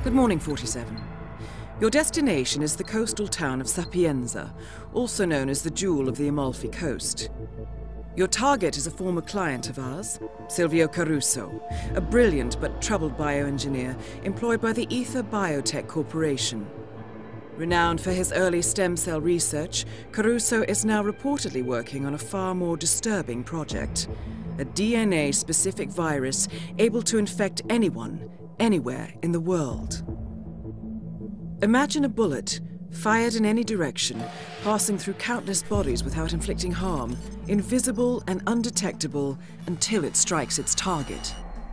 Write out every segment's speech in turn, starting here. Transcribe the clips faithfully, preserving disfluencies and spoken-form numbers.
Good morning, forty-seven. Your destination is the coastal town of Sapienza, also known as the Jewel of the Amalfi Coast. Your target is a former client of ours, Silvio Caruso, a brilliant but troubled bioengineer employed by the Ether Biotech Corporation. Renowned for his early stem cell research, Caruso is now reportedly working on a far more disturbing project. A D N A-specific virus able to infect anyone, anywhere in the world. Imagine a bullet, fired in any direction, passing through countless bodies without inflicting harm, invisible and undetectable until it strikes its target.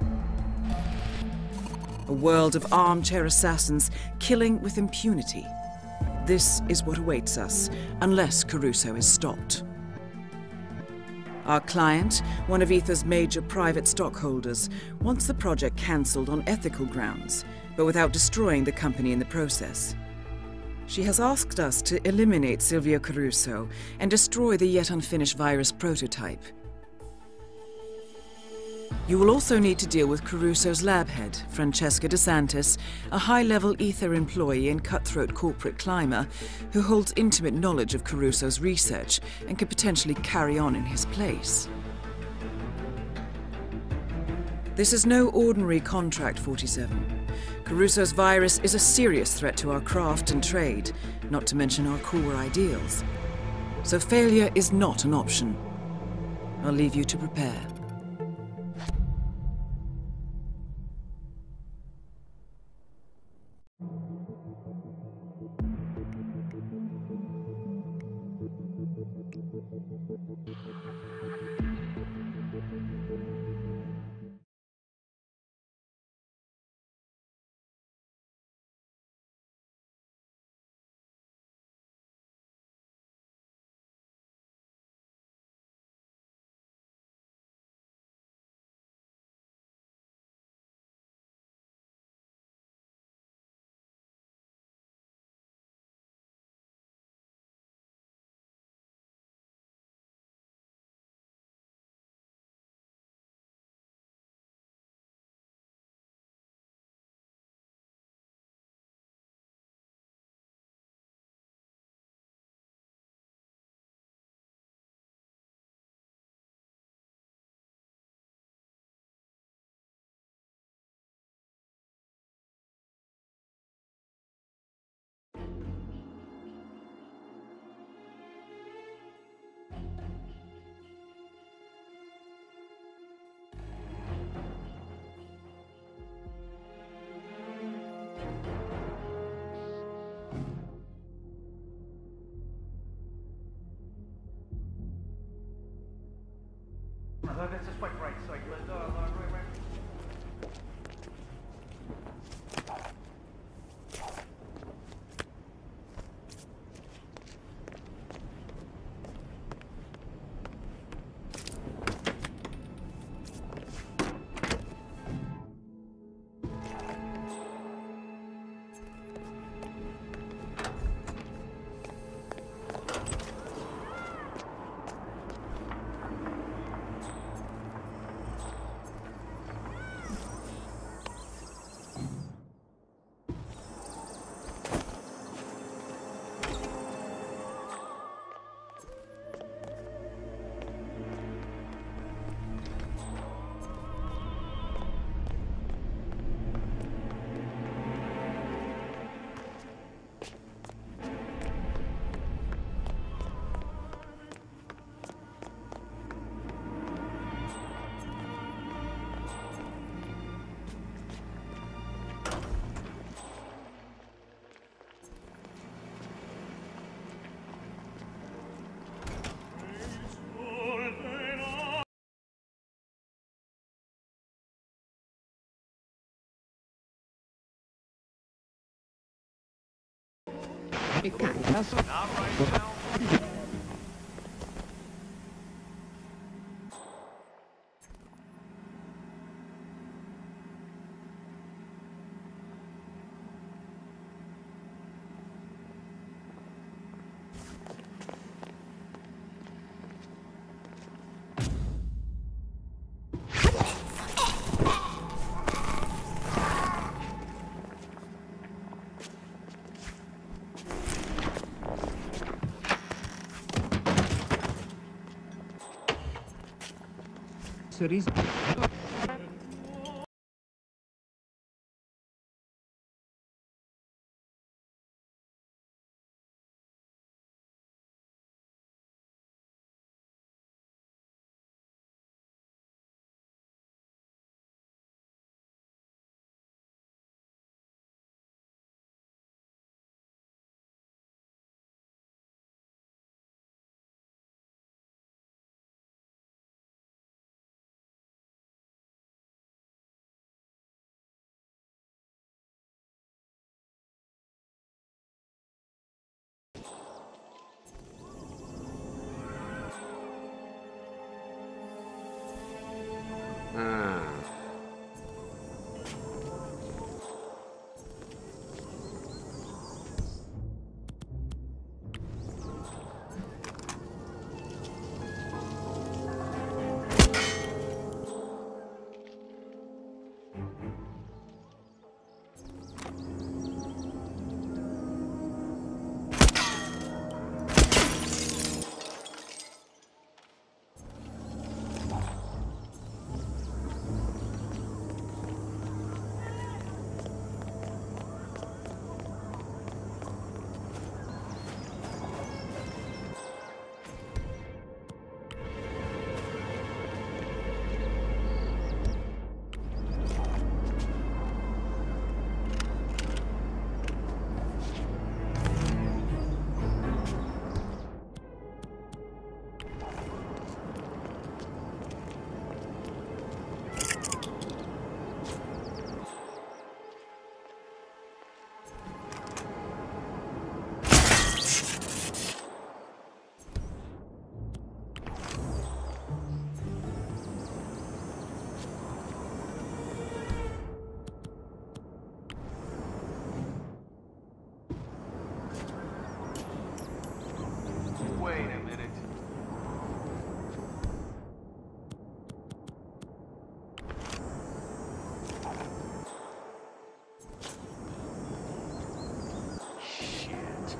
A world of armchair assassins killing with impunity. This is what awaits us, unless Caruso is stopped. Our client, one of Ether's major private stockholders, wants the project cancelled on ethical grounds, but without destroying the company in the process. She has asked us to eliminate Silvio Caruso and destroy the yet unfinished virus prototype. You will also need to deal with Caruso's lab head, Francesca DeSantis, a high-level Ether employee and cutthroat corporate climber who holds intimate knowledge of Caruso's research and could potentially carry on in his place. This is no ordinary contract, forty-seven. Caruso's virus is a serious threat to our craft and trade, not to mention our core ideals. So failure is not an option. I'll leave you to prepare. Let's just wait for eight seconds. Uh, right, right. series. Wait a minute. Shit.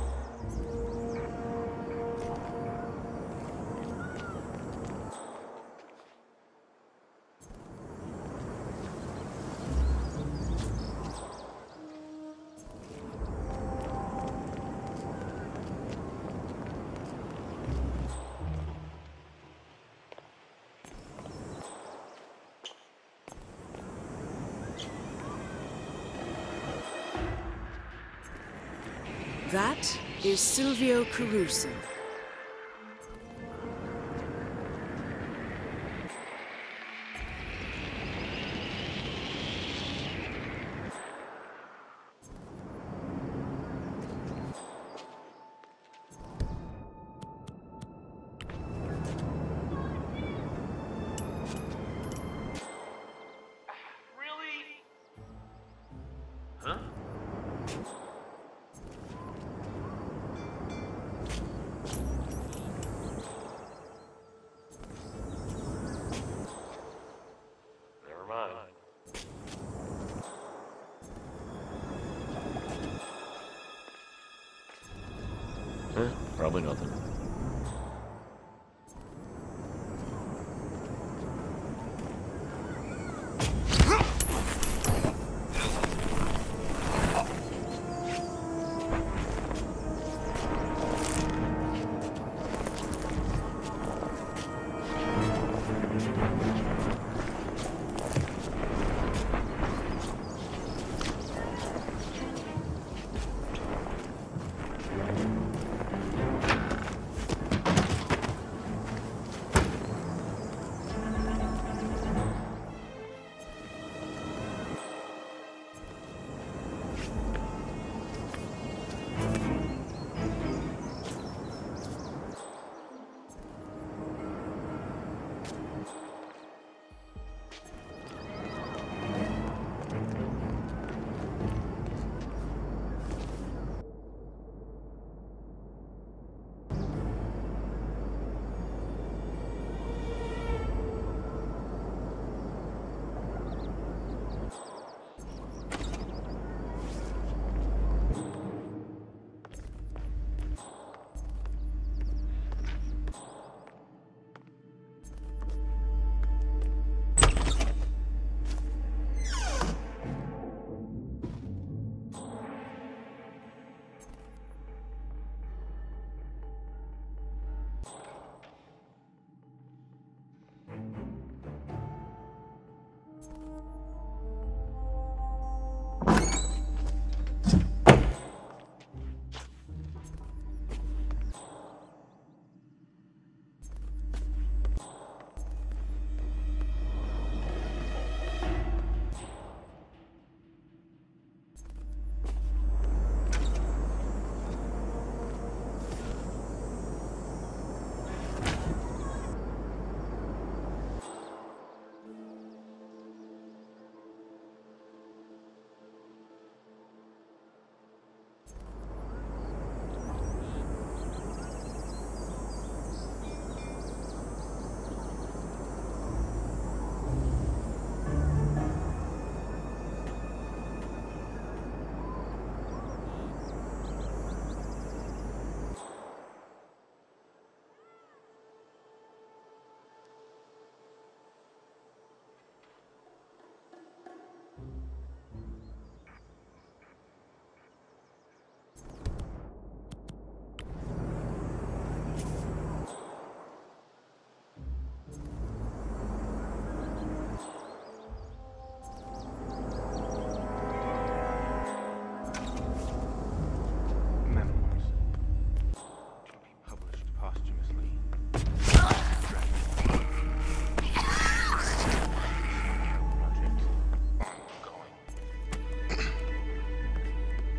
That is Silvio Caruso. Really? Huh? Never mind. Huh? Probably nothing.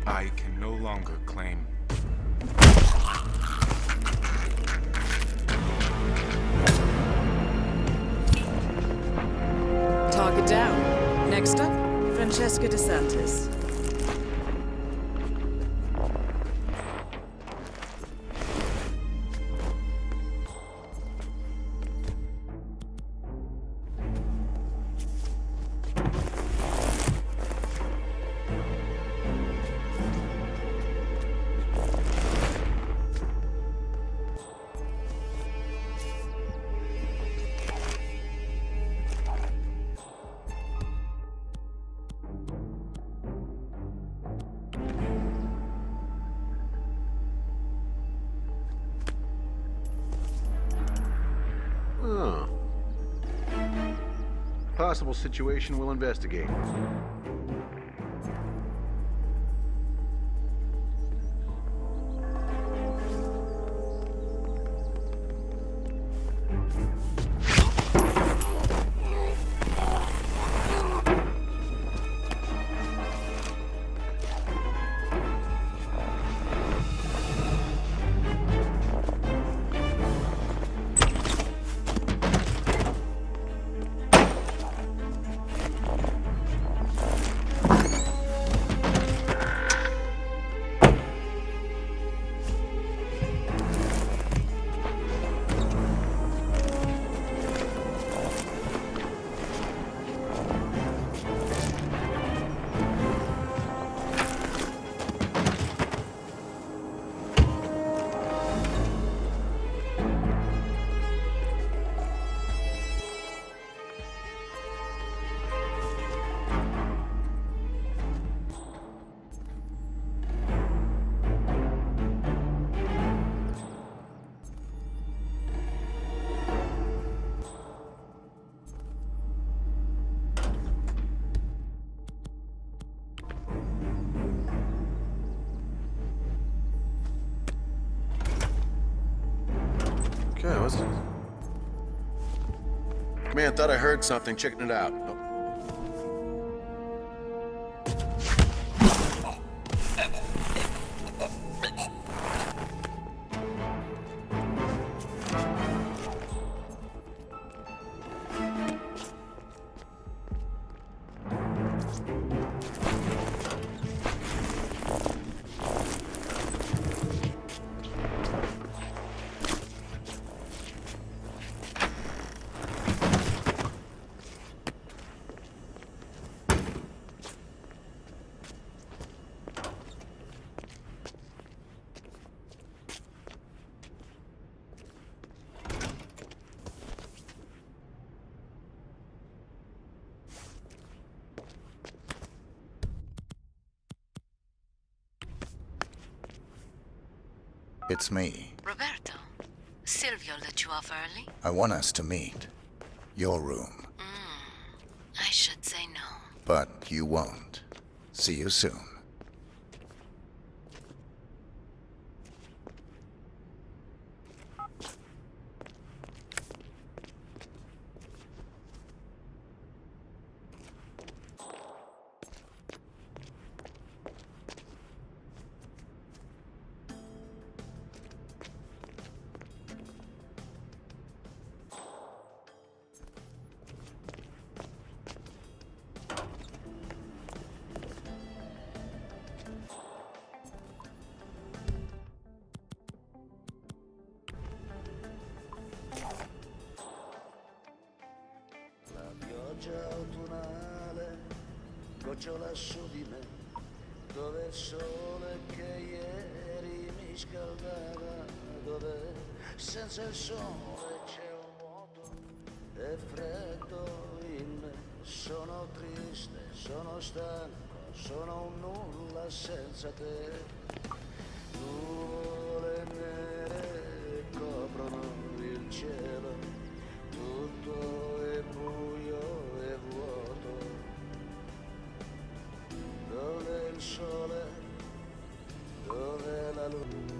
I can no longer claim. Target down. Next up, Francesca DeSantis. Oh. Possible situation we'll investigate. Okay, what's this? Man, thought I heard something. Checking it out. Oh. It's me. Roberto, Silvio let you off early? I want us to meet. Your room. Mm, I should say no. But you won't. See you soon. Autunnale gocciola su di me, dove il sole che ieri mi scaldava, dove senza il sole c'è un vuoto e freddo in me. Sono triste, sono stanco, sono un nulla senza te. Nuvole nere coprono il cielo, tutto è buio e vuoto. Dov'è il sole? Dov'è la luce?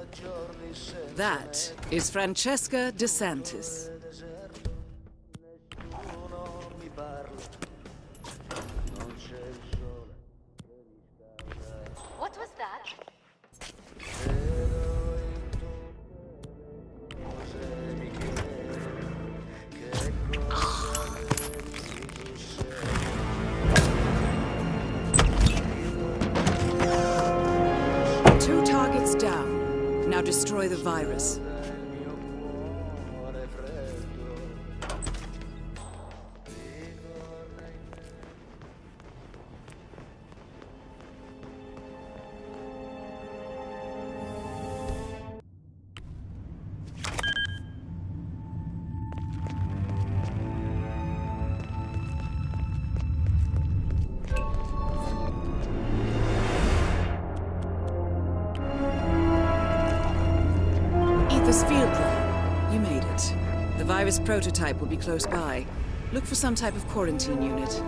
giorni senza That is Francesca DeSantis. nessuno mi parla. Non c'è il sole che riscalda. What was that? Vedo in tutte le cose mi chiedo che cosa vedi tu sei. Two targets down. Now destroy the virus. Il mio cuore freddo ritorna in me. Ether's field lab. You made it. The virus prototype will be close by. Look for some type of quarantine unit.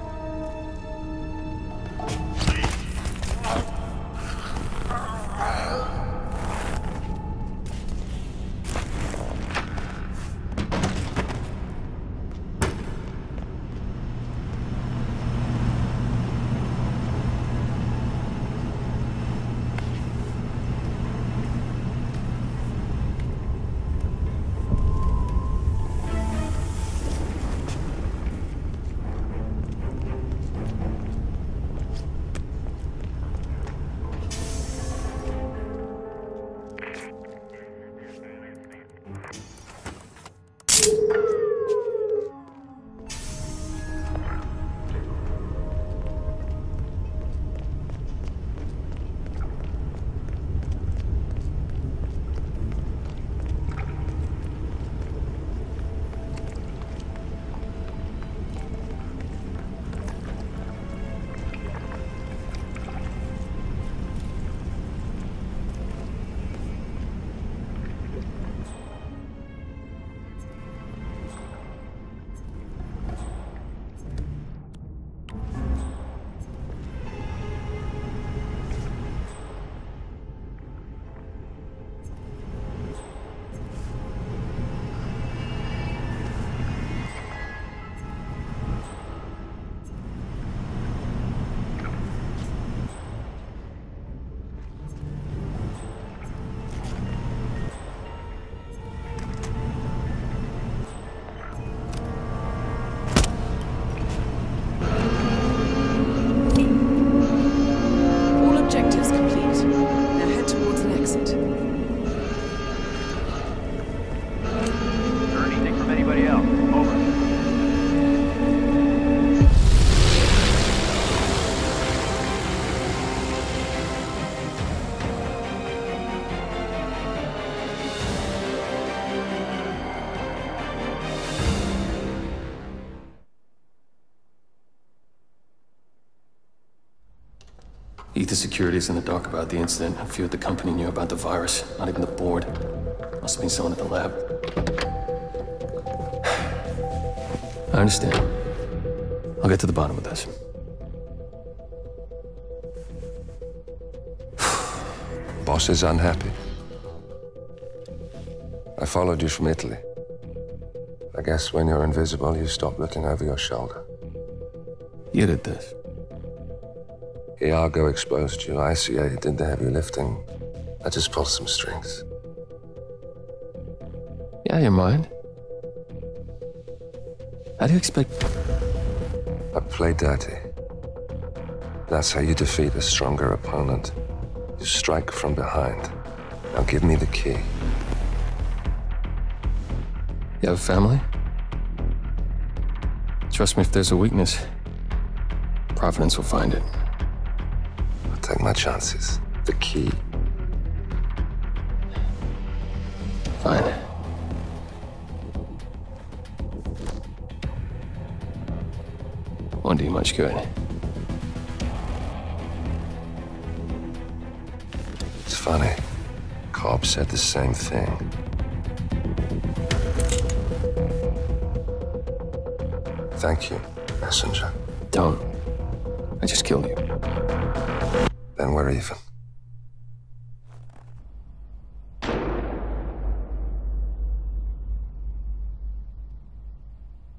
Ether Security's in the dark about the incident. A few at the company knew about the virus. Not even the board. Must have been someone at the lab. I understand. I'll get to the bottom of this. Boss is unhappy. I followed you from Italy. I guess when you're invisible, you stop looking over your shoulder. You did this. Iago exposed you. I C A did the heavy lifting. I just pulled some strings. Yeah, you mind? How do you expect... I play dirty. That's how you defeat a stronger opponent. You strike from behind. Now give me the key. You have a family? Trust me, if there's a weakness, Providence will find it. I'll take my chances. The key. Fine. Won't do you much good. It's funny. Cobb said the same thing. Thank you, messenger. Don't. I just killed you. Then we're even.